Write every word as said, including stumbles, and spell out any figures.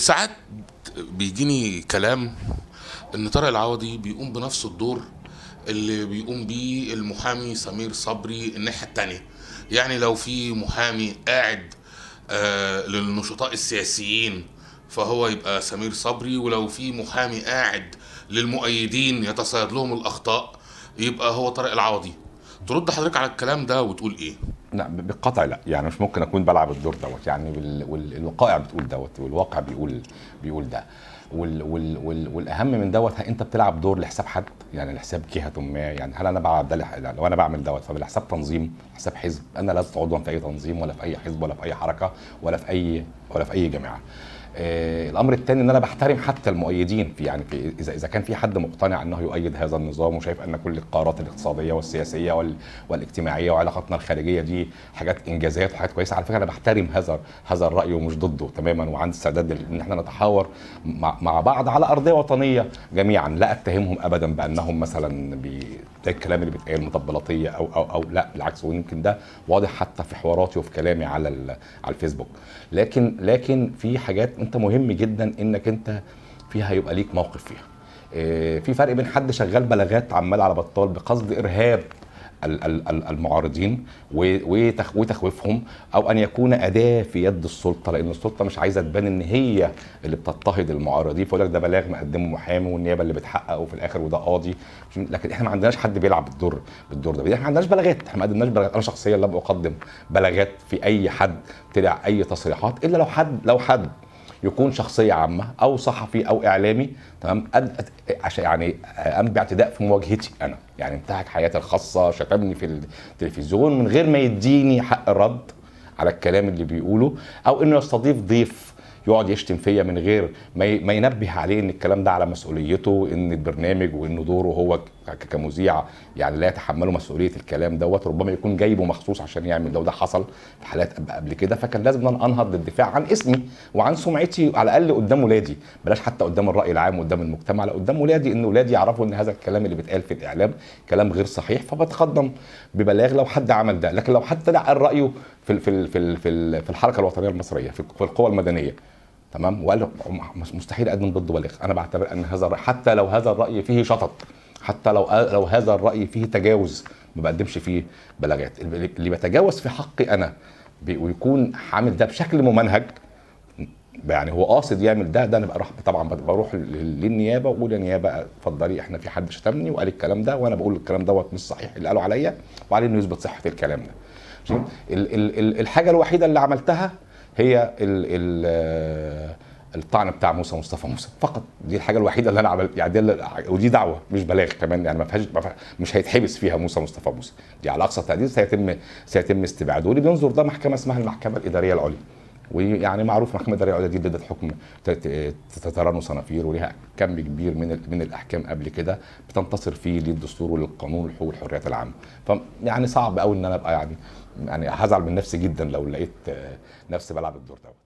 ساعات بيجيني كلام ان طارق العوضي بيقوم بنفس الدور اللي بيقوم بيه المحامي سمير صبري الناحية التانية. يعني لو في محامي قاعد آه للنشطاء السياسيين فهو يبقى سمير صبري، ولو في محامي قاعد للمؤيدين يتصيد لهم الأخطاء يبقى هو طارق العوضي. ترد حضرتك على الكلام ده وتقول ايه؟ لا بالقطع لا، يعني مش ممكن اكون بلعب الدور دوت، يعني وال- وال- والوقائع بتقول دوت والواقع بيقول بيقول ده وال وال وال والاهم من دوت، انت بتلعب دور لحساب حد، يعني لحساب جهه ما. يعني هل انا بلعب ده لح- لو انا بعمل دوت فبالحساب تنظيم، حساب حزب؟ انا لست عضوا في اي تنظيم ولا في اي حزب ولا في اي حركه ولا في اي ولا في اي جماعه. آه الامر الثاني ان انا بحترم حتى المؤيدين، في يعني في اذا اذا كان في حد مقتنع انه يؤيد هذا النظام وشايف ان كل القرارات الاقتصاديه والسياسيه وال والاجتماعيه وعلاقاتنا الخارجيه دي حاجات انجازات وحاجات كويسه، على فكره انا بحترم هذا هذا الراي ومش ضده تماما، وعندي استعداد ان احنا نتحاور مع, مع بعض على ارضيه وطنيه جميعا. لا اتهمهم ابدا بانهم مثلا بي ده الكلام اللي بيتقال مطبلاتيه او او او لا بالعكس، ويمكن ده واضح حتى في حواراتي وفي كلامي على على الفيسبوك. لكن لكن في حاجات انت مهم جدا انك انت فيها يبقى ليك موقف فيها. في فرق بين حد شغال بلاغات عمال على بطال بقصد ارهاب المعارضين وتخويفهم، او ان يكون اداه في يد السلطه، لان السلطه مش عايزه تبان ان هي اللي بتضطهد المعارضين، فيقول لك ده بلاغ مقدمه محامي والنيابه اللي بتحققه في الاخر وده قاضي. لكن احنا ما عندناش حد بيلعب الدور بالدور ده، احنا ما عندناش بلاغات، احنا ما قدمناش بلاغات. انا شخصيا لم اقدم بلاغات في اي حد طلع اي تصريحات، الا لو حد لو حد يكون شخصيه عامه او صحفي او اعلامي تمام عشان يعني قام باعتداء في مواجهتي انا، يعني انتهك حياتي الخاصه، شتمني في التلفزيون من غير ما يديني حق الرد على الكلام اللي بيقوله، او انه يستضيف ضيف يقعد يشتم فيا من غير ما ينبه عليه ان الكلام ده على مسؤوليته، ان البرنامج وانه دوره هو كمذيع يعني لا يتحملوا مسؤوليه الكلام دوت، ربما يكون جايبه مخصوص عشان يعمل ده، وده حصل في حالات قبل كده. فكان لازم ان انهض للدفاع عن اسمي وعن سمعتي على الاقل قدام ولادي، بلاش حتى قدام الراي العام وقدام المجتمع، لا قدام ولادي، ان ولادي يعرفوا ان هذا الكلام اللي بيتقال في الاعلام كلام غير صحيح. فبتقدم ببلاغ لو حد عمل ده. لكن لو حد طلع قال رايه في في في في في الحركه الوطنيه المصريه في القوى المدنيه تمام وقال مستحيل اقدم ضده بلاغ، انا بعتبر ان هذا الراي حتى لو هذا الراي فيه شطط، حتى لو لو هذا الراي فيه تجاوز ما بقدمش فيه بلاغات. اللي بيتجاوز في حقي انا ويكون عامل ده بشكل ممنهج، يعني هو قاصد يعمل ده، ده انا بروح طبعا بروح للنيابه واقول يا نيابه اتفضلي احنا في حد شتمني وقال الكلام ده وانا بقول الكلام دوت مش صحيح اللي قالوا عليا، وعليه انه يثبت صحه الكلام ده. الحاجه الوحيده اللي عملتها هي ال ال الطعن بتاع موسى مصطفى موسى فقط، دي الحاجه الوحيده اللي انا عملت يعني دي، ودي دعوه مش بلاغ كمان، يعني ما فيهاش مش هيتحبس فيها موسى مصطفى موسى، دي على اقصى تقدير سيتم سيتم استبعاده. واللي بينظر ده محكمه اسمها المحكمه الاداريه العليا، ويعني معروف المحكمه الاداريه العليا دي ادت حكم تترن صنافير وليها كم كبير من من الاحكام قبل كده بتنتصر فيه للدستور وللقانون والحقوق والحريات العامه. فيعني صعب قوي ان انا ابقى يعني يعني هزعل من نفسي جدا لو لقيت نفسي بلعب الدور ده.